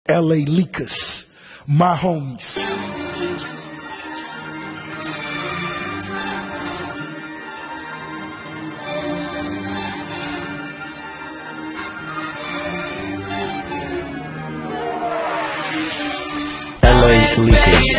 LA Leakers, my homies. LA Leakers.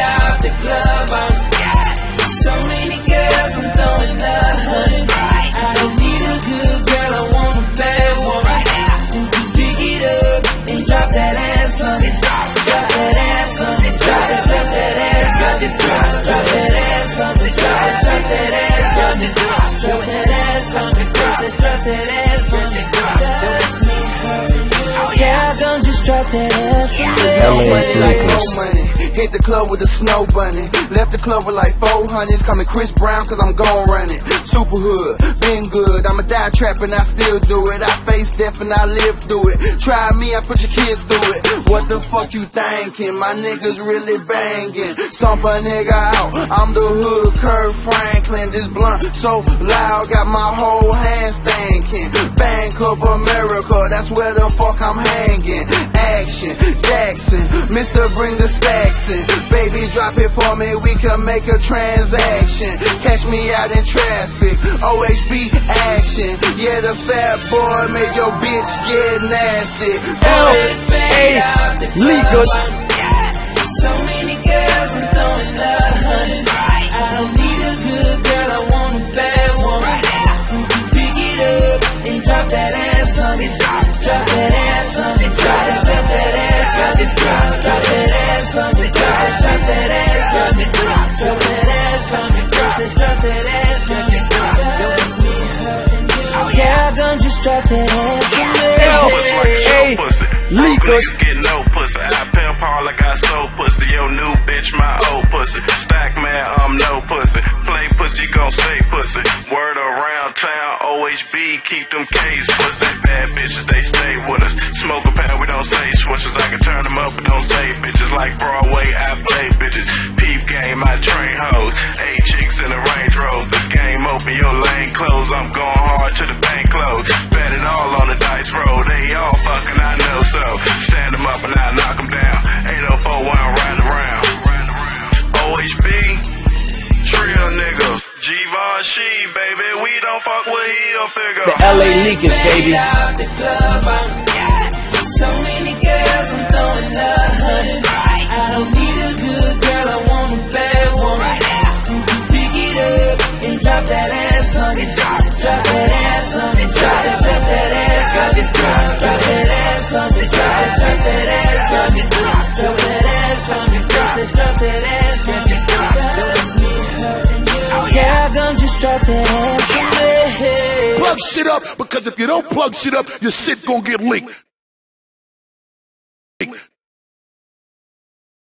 So many girls, I'm throwing $100. I don't need a good girl, I want a bad one. You can pick it up and drop that ass for me. Drop that ass for me. Drop that ass for me. Drop that ass for me. Drop that ass for me. Drop that ass for me. Drop that ass for me. That's me hurting you. Yeah, don't just drop that ass for me. LA Leakers. Hit the club with a snow bunny. Left the club with like 400s. Call me Chris Brown cause I'm gon' run it. Super hood, been good. I'm a die trap and I still do it. I face death and I live through it. Try me, I put your kids through it. What the fuck you thinking? My niggas really banging. Stomp a nigga out. I'm the hood Kirk Franklin. This blunt so loud, got my whole hand stinking. Bank of America, that's where the fuck I'm hanging. Action, Jackson, Mr. Bring the stacks in. Baby, drop it for me, we can make a transaction. Catch me out in traffic, OHB action. Yeah, the fat boy made your bitch get nasty. LA Leakers. So many girls, I'm throwing $100. I don't need a good girl, I want a bad one. You can pick it up and drop that ass on me. Drop that ass on me. Drop that ass on me. Drop that ass on me. Drop that ass on me. Drop that ass on me. Drop that ass on me. That's me hurting you. Yeah, don't just drop that ass on me. Leakers. Get no pussy. I pimp all I got soul pussy. Yo new bitch, my old pussy. Stack man, I'm no pussy. Play pussy, gon' stay pussy. Word around town, OHB, keep them K's pussy. Bad bitches, they stay with us. Smoke a pound, we don't say switches. I can turn them up, but don't say bitches. Like Broadway, I play bitches. Peep game, I train hoes. 8 chicks in a Range Rover. Game open, your lane closed. I'm going hard to the bank close. Bet it all on the dice roll. They all fucking, I know so. Stand them up and I knock them down. 804 while I'm riding around. OHB, Trill nigga. G-Von She, baby. We don't fuck with heel figure. The LA Leakers, baby. So many girls, I'm throwing $100. I don't need a good girl, I want a bad one. You can pick it up and drop that ass on me. Drop that ass on me. Drop that ass on me. Drop that ass on me. Drop that ass on me. Drop that ass on me. Drop that ass on me. That's me hurting you. Yeah, don't just drop that ass on me. Plug shit up, because if you don't plug shit up, your shit gon' get leaked.